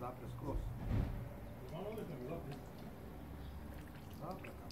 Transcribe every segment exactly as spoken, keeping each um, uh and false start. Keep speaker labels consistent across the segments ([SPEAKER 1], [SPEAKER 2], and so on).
[SPEAKER 1] zapre skroz.
[SPEAKER 2] Malo ne znam, zapre.
[SPEAKER 1] Zapre kako.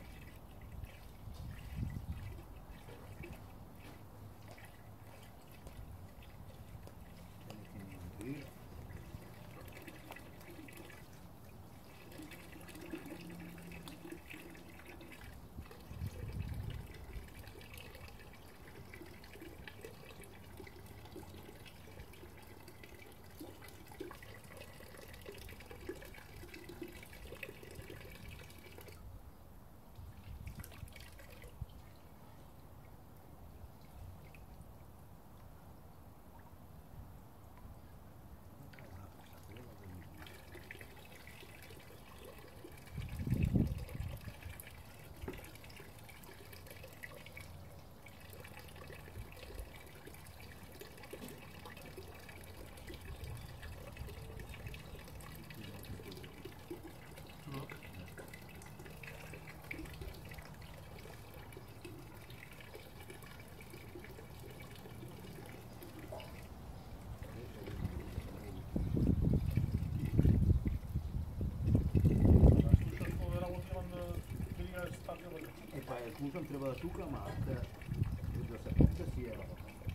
[SPEAKER 1] Slušam, treba da tukam, a da se da si jela.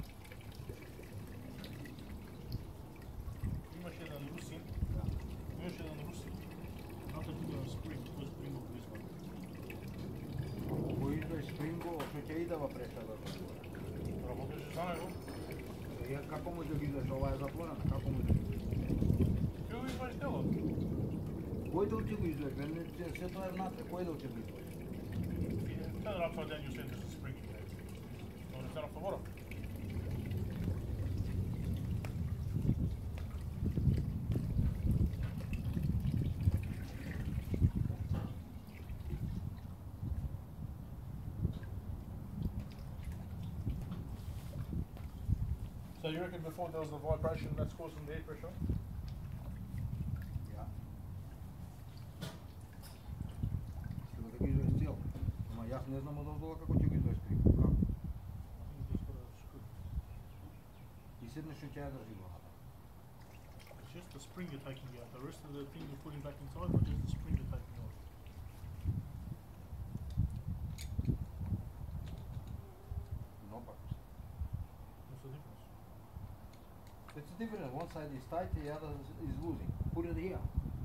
[SPEAKER 2] Imaš jedan Rusin, imaš jedan Rusin, znate tu je Spring, to je Springov proizvod.
[SPEAKER 1] Koji to je Springov, što će idava prešla da se tvore?
[SPEAKER 2] Работиш за него?
[SPEAKER 1] Kako može da izveš, ova je zatvorena, kako može da izveš?
[SPEAKER 2] Ti го извадиш дело?
[SPEAKER 1] Koji dел će го izveš? Sve to je внатре, koji dел će го izveš?
[SPEAKER 2] Turn it upside down, you'll see there's a spring in there. You want to turn off the water? So you reckon before there was the vibration that's causing the air pressure?
[SPEAKER 1] Ja. Treba da ga izveš cijelo. Jaz ne znam od ozdola kako će ga izvesti Springov, kako? I sedneš i će ja drži glava.
[SPEAKER 2] It's just the spring you're taking out. The rest of the thing you're putting back inside, but just the spring you're taking out.
[SPEAKER 1] No pak.
[SPEAKER 2] What's the difference?
[SPEAKER 1] It's different. One side is tight, the other is losing. Put it here.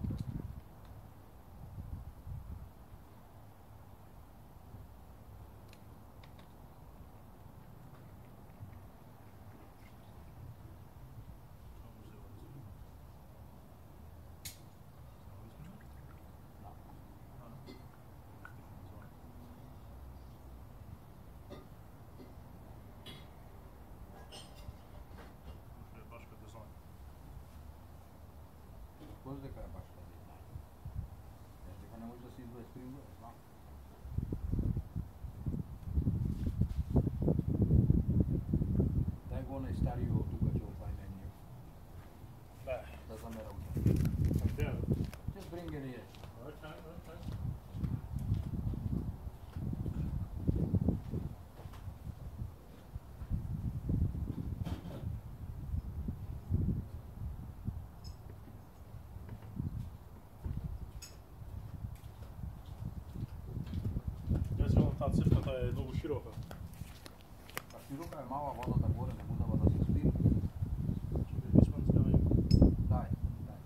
[SPEAKER 1] Кој дека е баш каде знае? Знаеш дека не може да се извади Спрингов, знам. Дај го онај стариот тука ќе го пајме ние.
[SPEAKER 2] Да.
[SPEAKER 1] Да замера уште.
[SPEAKER 2] Yeah.
[SPEAKER 1] Just bring it here.
[SPEAKER 2] Okay, okay. Таа цевката е многу широка.
[SPEAKER 1] Па широка е, мала водата горе, не му дава да се спира.
[SPEAKER 2] Чекај, this one's going.
[SPEAKER 1] Дај, дај.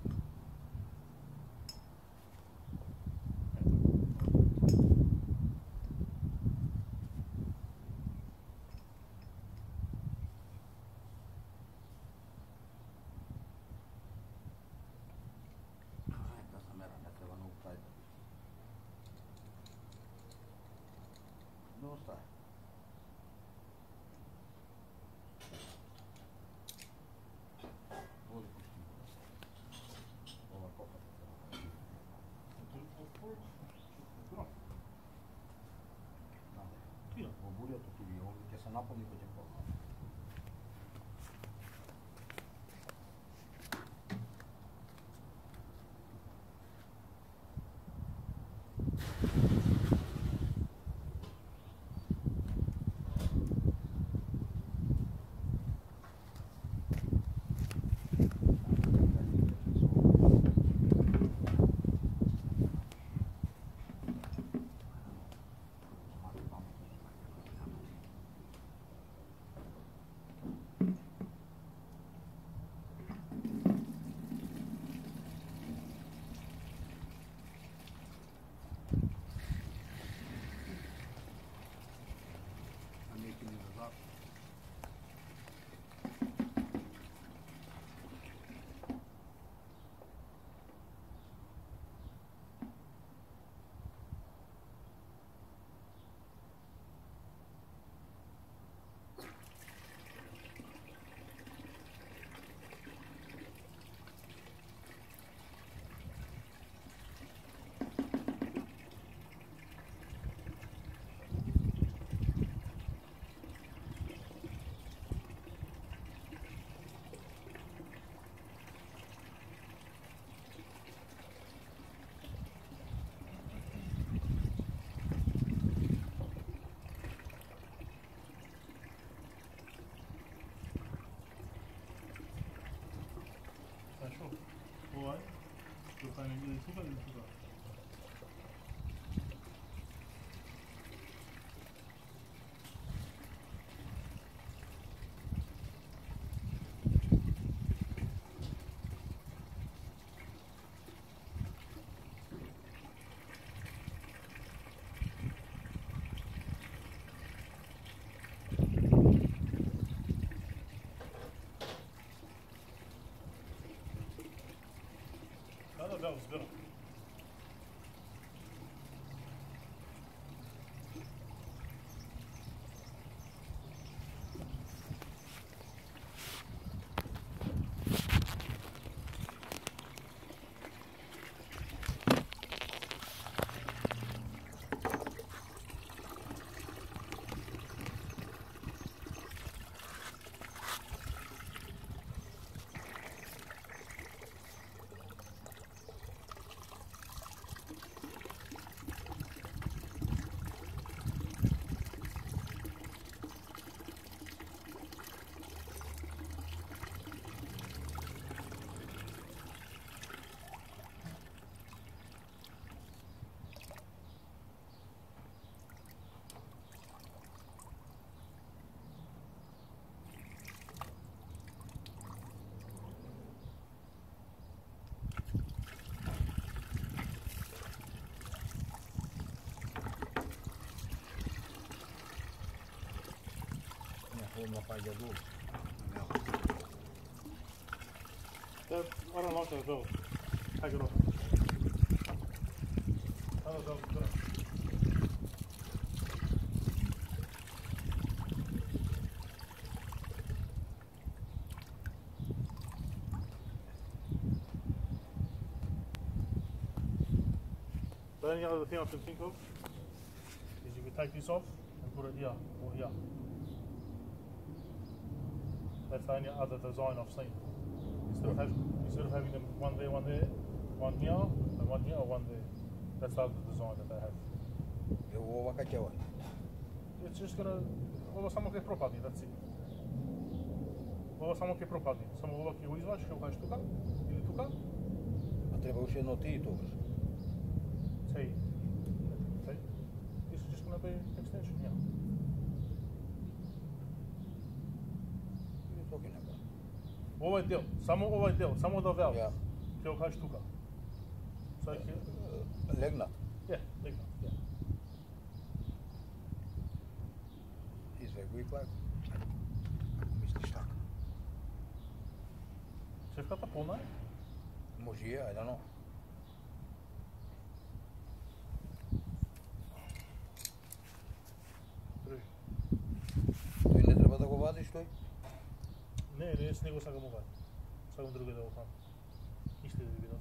[SPEAKER 1] Ај, да замера, не треба многу тајта. Доста е. Води пушти. Ова копата треба. Наде. Во бурјото ти ви овде ќе се наполни кој ќе полна.
[SPEAKER 2] разбирам.
[SPEAKER 1] Uma palha dura.
[SPEAKER 2] That, I don't like that though. Take it off. I don't know. The only other thing I can think of is you could take this off and put it here or here. That's the only other design I've seen. Instead of, have, instead of having them one there, one there, one here, and one here, or one there. That's the other design that they have. It's just gonna... Ovo samo kaj propadne, that's it. Ovo samo kaj propadne. Samo ovo kaj izvaš, kaj ukaš tuka, ili tuka.
[SPEAKER 1] A treba još jedno ti to vrš.
[SPEAKER 2] See. See? This is just gonna be extension here. Ovaj del, samo ovaj del, samo the valve.
[SPEAKER 1] Yeah.
[SPEAKER 2] Kaj ukaš tuka. So uh,
[SPEAKER 1] uh, Legnat.
[SPEAKER 2] Yeah, legnat, yeah.
[SPEAKER 1] Izvegli tlak. Misliš tako?
[SPEAKER 2] Цевката полна е?
[SPEAKER 1] Може и е, I don't know. Той не трябва да го вадиш той?
[SPEAKER 2] Не, не, с него сакам ова. Сакам друго да го фам. Исти да ви видам.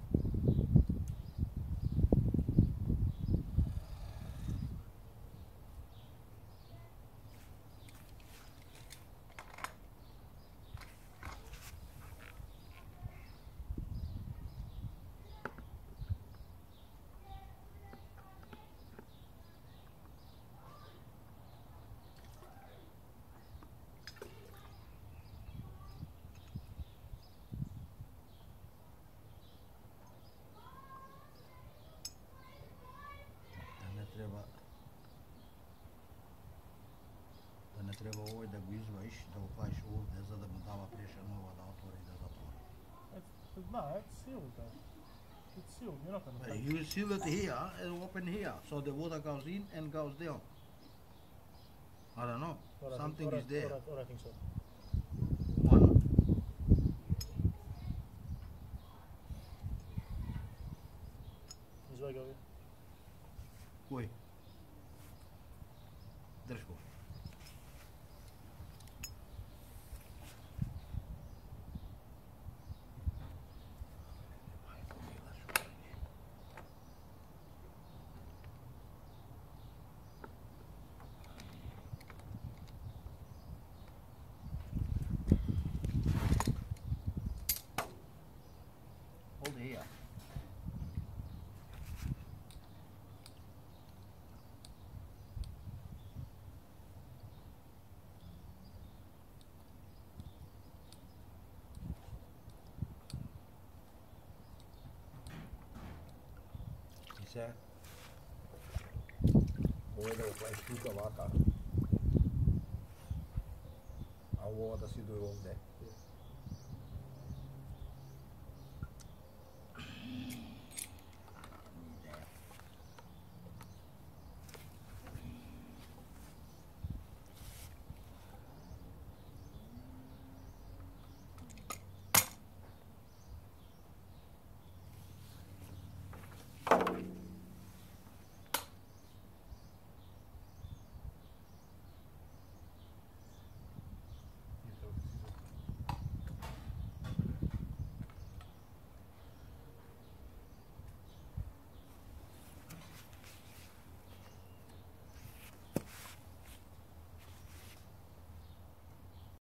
[SPEAKER 1] Да не треба овој да го изваиш, да го клаиш овде, за да му дава преша нова да отвори и да затвори.
[SPEAKER 2] It's, no, it's sealed though. It's sealed, you're not going to...
[SPEAKER 1] You seal it here and open here, so the water goes in and goes down. I don't know,
[SPEAKER 2] What I
[SPEAKER 1] something
[SPEAKER 2] think,
[SPEAKER 1] is there.
[SPEAKER 2] What I, what I think so.
[SPEAKER 1] One.
[SPEAKER 2] Извај го овие.
[SPEAKER 1] Кој? Држ го. Hold it here. И сега ovo da uplaš tuka ovaka, a ovo da si doje ovde.